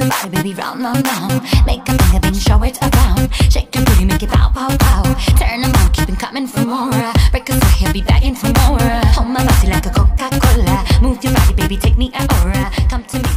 your body, baby, round, round, round. Make a thing of thing, show it around. Shake your booty, make it pow, pow, pow. Turn them on, keep it coming for more. Break a sweat, he'll be begging for more. Hold my body like a Coca-Cola. Move your body, baby, take me an aura. Come to me.